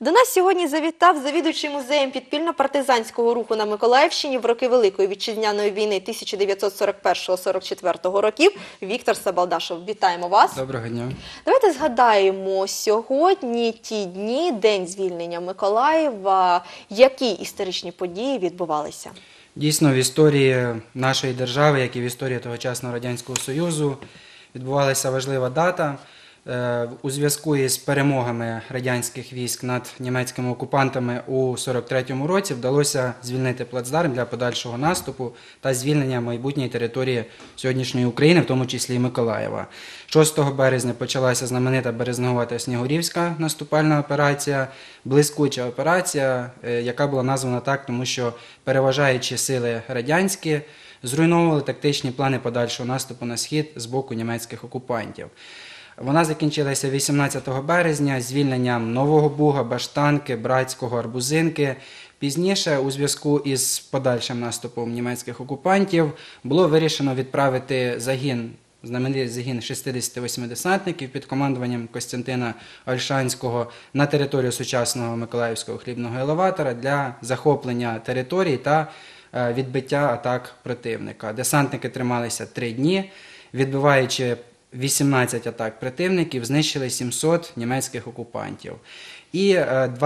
До нас сьогодні завітав завідуючий музеєм підпільно-партизанського руху на Миколаївщині в роки Великої Вітчизняної війни 1941-44 років Віктор Сабалдашов. Вітаємо вас. Доброго дня. Давайте згадаємо сьогодні ті дні, день звільнення Миколаєва. Які історичні події відбувалися? Дійсно, в історії нашої держави, як і в історії тогочасного Радянського Союзу, відбувалася важлива дата. У зв'язку із перемогами радянських військ над німецькими окупантами у 1943 році вдалося звільнити плацдарм для подальшого наступу та звільнення майбутньої території сьогоднішньої України, в тому числі і Миколаєва. 6 березня почалася знаменита Березнегова та Снігурівська наступальна операція, блискуча операція, яка була названа так, тому що переважаючі сили радянські зруйновували тактичні плани подальшого наступу на схід з боку німецьких окупантів. Вона закінчилася 18 березня звільненням Нового Буга, Баштанки, Братського, Арбузинки. Пізніше, у зв'язку із подальшим наступом німецьких окупантів, було вирішено відправити знаменитий загін 68 десантників під командуванням Костянтина Ольшанського на територію сучасного Миколаївського хлібного елеватора для захоплення територій та відбиття атак противника. Десантники трималися 3 дні, відбиваючи 18 атак противників, знищили 700 німецьких окупантів. І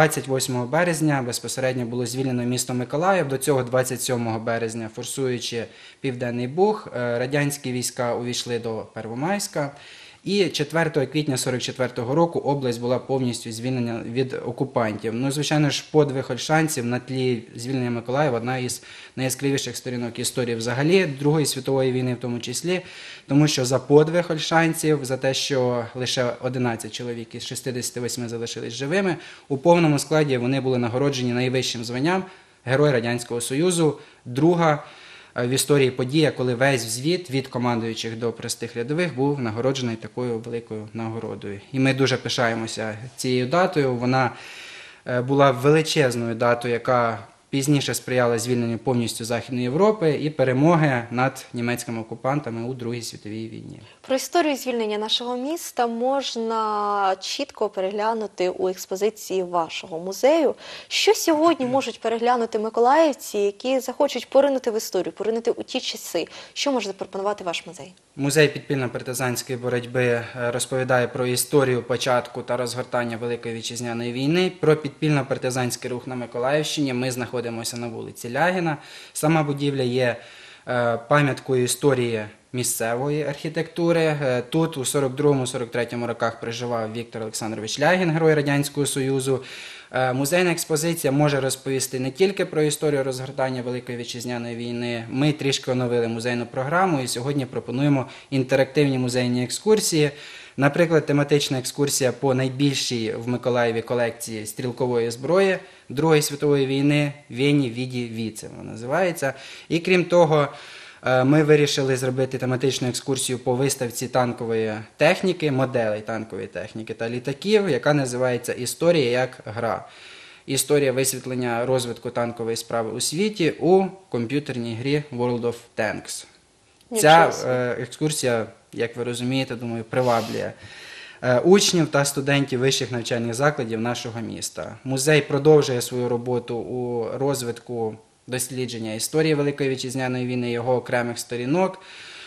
28 березня безпосередньо було звільнено місто Миколаїв. До цього 27 березня, форсуючи Південний Буг, радянські війська увійшли до Первомайська. І 4 квітня 1944 року область була повністю звільнена від окупантів. Ну, звичайно ж, подвиг ольшанців на тлі звільнення Миколаєва – одна із найяскравіших сторінок історії взагалі, Другої світової війни в тому числі, тому що за подвиг ольшанців, за те, що лише 11 чоловік із 68 залишились живими, у повному складі вони були нагороджені найвищим званням Герой Радянського Союзу, друга в історії подія, коли весь взвід від командуючих до простих рядових був нагороджений такою великою нагородою. І ми дуже пишаємося цією датою. Вона була величезною датою, яка пізніше сприяла звільненню повністю Західної Європи і перемоги над німецькими окупантами у Другій світовій війні. Про історію звільнення нашого міста можна чітко переглянути у експозиції вашого музею. Що сьогодні можуть переглянути миколаївці, які захочуть поринути в історію, поринути у ті часи? Що може запропонувати ваш музей? Музей підпільно-партизанської боротьби розповідає про історію початку та розгортання Великої Вітчизняної війни, про підпільно-партизанський рух на Миколаївщині. Ми знаходимося на вулиці Лягіна. Сама будівля є пам'яткою історії місцевої архітектури. Тут у 42-43 роках проживав Віктор Олександрович Лягін, Герой Радянського Союзу. Музейна експозиція може розповісти не тільки про історію розгортання Великої Вітчизняної війни. Ми трішки оновили музейну програму і сьогодні пропонуємо інтерактивні музейні екскурсії. Наприклад, тематична екскурсія по найбільшій в Миколаєві колекції стрілкової зброї Другої світової війни «Вені, Віді, Віце» вона називається. І крім того, ми вирішили зробити тематичну екскурсію по виставці танкової техніки, моделей танкової техніки та літаків, яка називається «Історія як гра». Історія висвітлення розвитку танкової справи у світі у комп'ютерній грі World of Tanks. Ця екскурсія, як ви розумієте, думаю, приваблює учнів та студентів вищих навчальних закладів нашого міста. Музей продовжує свою роботу у розвитку дослідження історії Великої Вітчизняної війни, його окремих сторінок.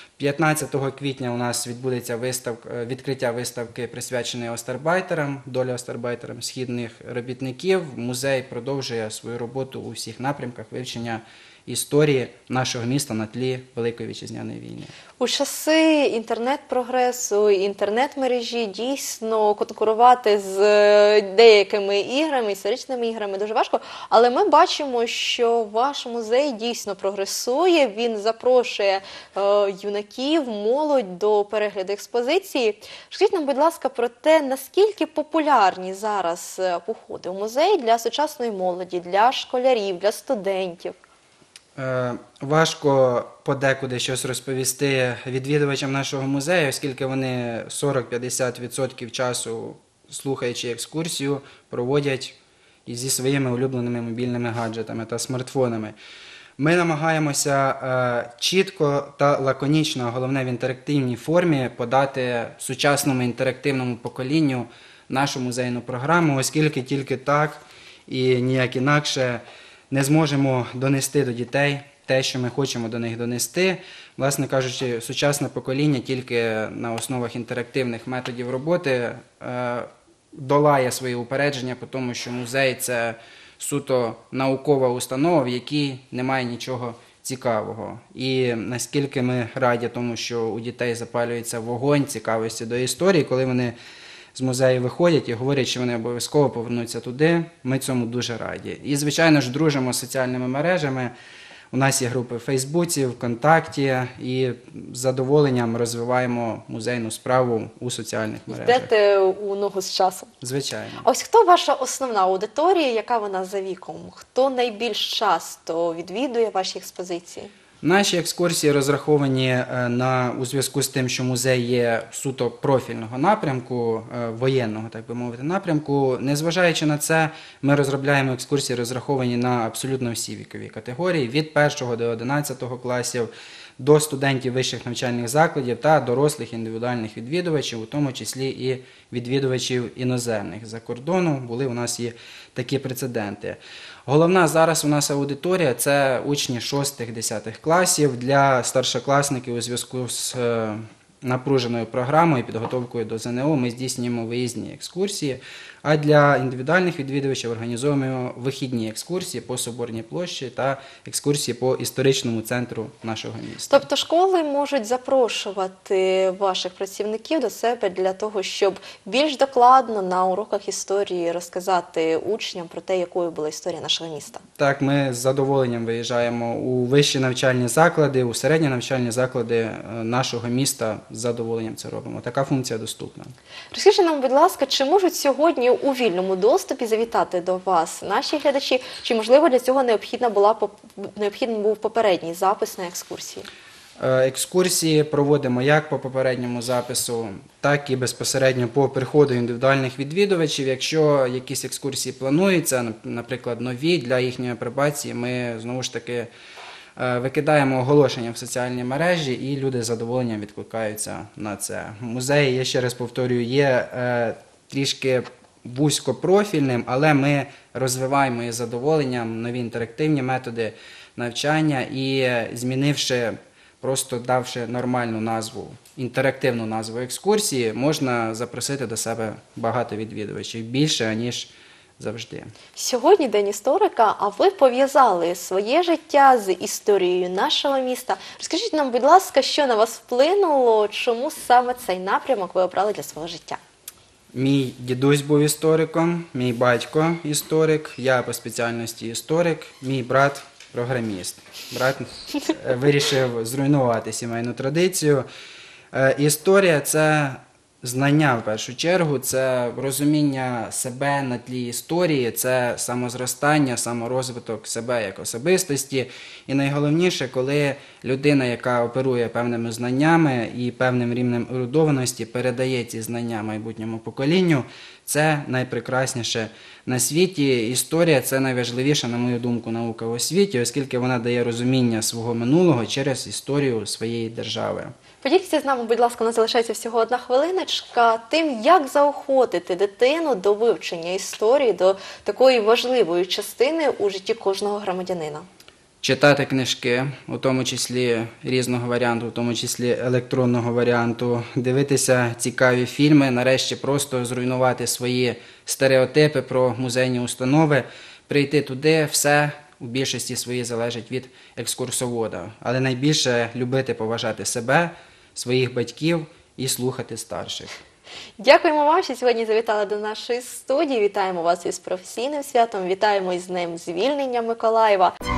15 квітня у нас відбудеться відкриття виставки, присвяченої остарбайтерам, долі остарбайтерам східних робітників. Музей продовжує свою роботу у всіх напрямках вивчення історії нашого міста на тлі Великої Вітчизняної війни. У часи інтернет-прогресу, інтернет-мережі дійсно конкурувати з деякими іграми, історичними іграми дуже важко, але ми бачимо, що ваш музей дійсно прогресує, він запрошує юнаків, молодь до перегляду експозиції. Скажіть нам, будь ласка, про те, наскільки популярні зараз походи у музей для сучасної молоді, для школярів, для студентів? Важко подекуди щось розповісти відвідувачам нашого музею, оскільки вони 40-50% часу, слухаючи екскурсію, проводять зі своїми улюбленими мобільними гаджетами та смартфонами. Ми намагаємося чітко та лаконічно, а головне в інтерактивній формі, подати сучасному інтерактивному поколінню нашу музейну програму, оскільки тільки так і ніяк інакше не зможемо донести до дітей те, що ми хочемо до них донести. Власне кажучи, сучасне покоління тільки на основах інтерактивних методів роботи долає свої упередження по тому, що музей – це суто наукова установа, в якій немає нічого цікавого. І наскільки ми раді тому, що у дітей запалюється вогонь цікавості до історії, коли вони з музею виходять і говорять, що вони обов'язково повернуться туди, ми цьому дуже раді. І, звичайно ж, дружимо з соціальними мережами. У нас є групи в Фейсбуці, ВКонтакті, і з задоволенням розвиваємо музейну справу у соціальних мережах. Йдете у ногу з часом. Звичайно. А ось хто ваша основна аудиторія, яка вона за віком? Хто найбільш часто відвідує ваші експозиції? Наші екскурсії розраховані у зв'язку з тим, що музей є суто профільного напрямку, воєнного, так би мовити, напрямку. Незважаючи на це, ми розробляємо екскурсії, розраховані на абсолютно всі вікові категорії, від 1 до 11 класів, до студентів вищих навчальних закладів та дорослих індивідуальних відвідувачів, у тому числі і відвідувачів іноземних. За кордону були у нас і такі прецеденти. Головна зараз у нас аудиторія – це учні 6-10 класів. Для старшокласників у зв'язку з напруженою програмою і підготовкою до ЗНО ми здійснюємо виїзні екскурсії, а для індивідуальних відвідувачів організовуємо вихідні екскурсії по Соборній площі та екскурсії по історичному центру нашого міста. Тобто школи можуть запрошувати ваших працівників до себе для того, щоб більш докладно на уроках історії розказати учням про те, якою була історія нашого міста? Так, ми з задоволенням виїжджаємо у вищі навчальні заклади, у середні навчальні заклади нашого міста, з задоволенням це робимо. Така функція доступна. Розкажіть нам, будь ласка, чи можуть сьогодні у вільному доступі завітати до вас наші глядачі, чи, можливо, для цього необхідний був попередній запис на екскурсії? Екскурсії проводимо як по попередньому запису, так і безпосередньо по приходу індивідуальних відвідувачів. Якщо якісь екскурсії плануються, наприклад, нові, для їхньої апробації, ми, знову ж таки, викидаємо оголошення в соціальні мережі, і люди з задоволенням відкликаються на це. Музей, я ще раз повторюю, є трішки вузькопрофільним, але ми розвиваємо із задоволенням нові інтерактивні методи навчання і, змінивши, просто давши нормальну назву, інтерактивну назву екскурсії, можна запросити до себе багато відвідувачів, більше, ніж завжди. Сьогодні День історика, а ви пов'язали своє життя з історією нашого міста. Розкажіть нам, будь ласка, що на вас вплинуло, чому саме цей напрямок ви обрали для свого життя? Мій дідусь був істориком, мій батько історик, я по спеціальності історик, мій брат програміст. Брат вирішив зруйнувати сімейну традицію. Історія – це знання, в першу чергу, це розуміння себе на тлі історії, це самозростання, саморозвиток себе як особистості. І найголовніше, коли людина, яка оперує певними знаннями і певним рівнем ерудованості, передає ці знання майбутньому поколінню, це найпрекрасніше на світі. Історія – це найважливіша, на мою думку, наука у світі, оскільки вона дає розуміння свого минулого через історію своєї держави. Поділіться з нами, будь ласка, у нас залишається всього 1 хвилиночка, тим, як заохотити дитину до вивчення історії, до такої важливої частини у житті кожного громадянина. Читати книжки, у тому числі різного варіанту, у тому числі електронного варіанту, дивитися цікаві фільми, нарешті просто зруйнувати свої стереотипи про музейні установи, прийти туди, все у більшості своїй залежить від екскурсовода. Але найбільше любити, поважати себе, своїх батьків і слухати старших. Дякуємо вам, що сьогодні завітали до нашої студії. Вітаємо вас із професійним святом, вітаємо із Днем звільнення Миколаєва.